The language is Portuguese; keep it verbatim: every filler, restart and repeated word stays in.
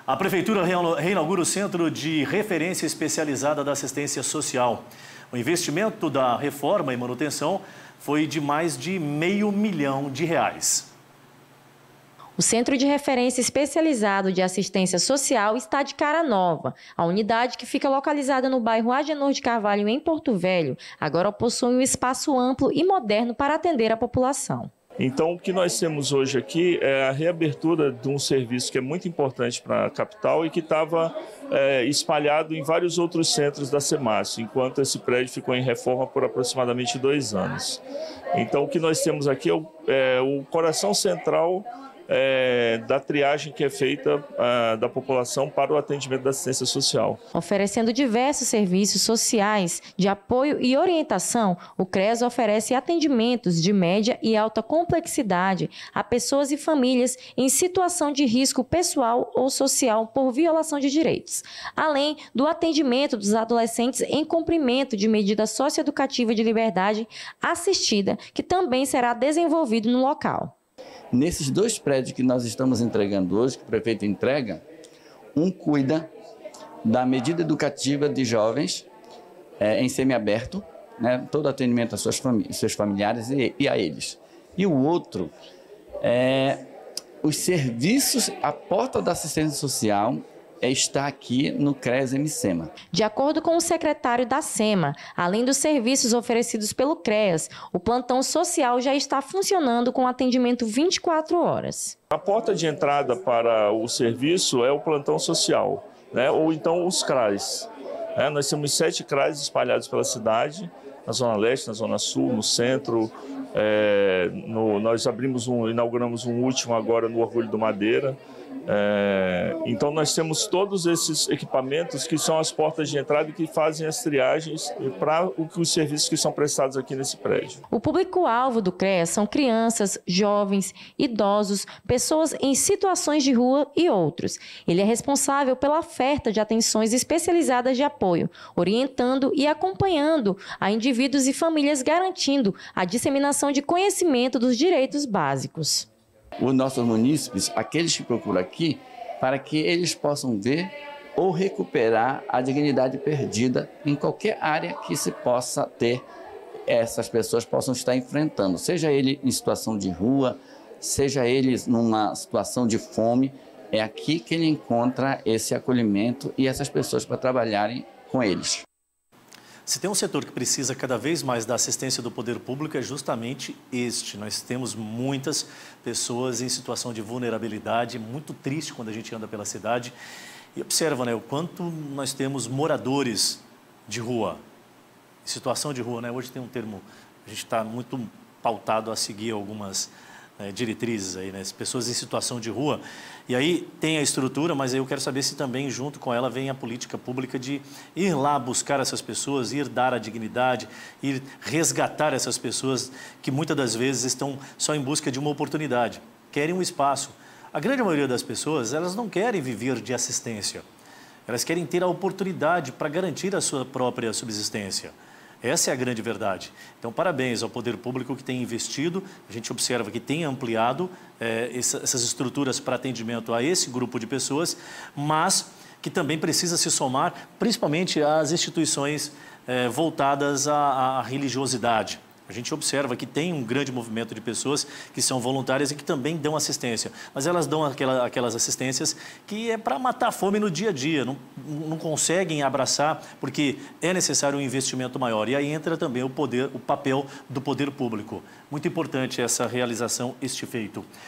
A Prefeitura reinaugura o Centro de Referência Especializada da Assistência Social. O investimento da reforma e manutenção foi de mais de meio milhão de reais. O Centro de Referência Especializado de Assistência Social está de cara nova. A unidade, que fica localizada no bairro Agenor de Carvalho, em Porto Velho, agora possui um espaço amplo e moderno para atender a população. Então, o que nós temos hoje aqui é a reabertura de um serviço que é muito importante para a capital e que estava é, espalhado em vários outros centros da SEMASSO, enquanto esse prédio ficou em reforma por aproximadamente dois anos. Então, o que nós temos aqui é o, é, o coração central É, da triagem que é feita uh, da população para o atendimento da assistência social. Oferecendo diversos serviços sociais de apoio e orientação, o CREAS oferece atendimentos de média e alta complexidade a pessoas e famílias em situação de risco pessoal ou social por violação de direitos, além do atendimento dos adolescentes em cumprimento de medida socioeducativa de liberdade assistida, que também será desenvolvido no local. Nesses dois prédios que nós estamos entregando hoje, que o prefeito entrega, um cuida da medida educativa de jovens é, em semiaberto, né, todo atendimento aos seus, famí seus familiares e, e a eles. E o outro é os serviços, a porta da assistência social está aqui no CREAS M SEMA. De acordo com o secretário da SEMA, além dos serviços oferecidos pelo CREAS, o plantão social já está funcionando com atendimento vinte e quatro horas. A porta de entrada para o serviço é o plantão social, né? Ou então os CRAs. É, nós temos sete CRAs espalhados pela cidade, na Zona Leste, na Zona Sul, no Centro. É, no, nós abrimos um, inauguramos um último agora no Orgulho do Madeira. É, então nós temos todos esses equipamentos que são as portas de entrada e que fazem as triagens para os serviços que são prestados aqui nesse prédio. O público-alvo do CREAS são crianças, jovens, idosos, pessoas em situações de rua e outros. Ele é responsável pela oferta de atenções especializadas de apoio, orientando e acompanhando a indivíduos e famílias, garantindo a disseminação de conhecimento dos direitos básicos. Os nossos munícipes, aqueles que procuram aqui, para que eles possam ver ou recuperar a dignidade perdida em qualquer área que se possa ter, essas pessoas possam estar enfrentando, seja ele em situação de rua, seja eles numa situação de fome, é aqui que ele encontra esse acolhimento e essas pessoas para trabalharem com eles. Se tem um setor que precisa cada vez mais da assistência do poder público, é justamente este. Nós temos muitas pessoas em situação de vulnerabilidade, muito triste quando a gente anda pela cidade. E observa, né, o quanto nós temos moradores de rua, em situação de rua, né? Hoje tem um termo, a gente está muito pautado a seguir algumas né, diretrizes aí, né? As pessoas em situação de rua. E aí tem a estrutura, mas eu quero saber se também junto com ela vem a política pública de ir lá buscar essas pessoas, ir dar a dignidade, ir resgatar essas pessoas que muitas das vezes estão só em busca de uma oportunidade, querem um espaço. A grande maioria das pessoas, elas não querem viver de assistência, elas querem ter a oportunidade para garantir a sua própria subsistência. Essa é a grande verdade. Então, parabéns ao poder público que tem investido, a gente observa que tem ampliado é, essas estruturas para atendimento a esse grupo de pessoas, mas que também precisa se somar principalmente às instituições é, voltadas à, à religiosidade. A gente observa que tem um grande movimento de pessoas que são voluntárias e que também dão assistência. Mas elas dão aquela, aquelas assistências que é para matar a fome no dia a dia, não, não conseguem abraçar porque é necessário um investimento maior. E aí entra também o poder, o papel do poder público. Muito importante essa realização, este feito.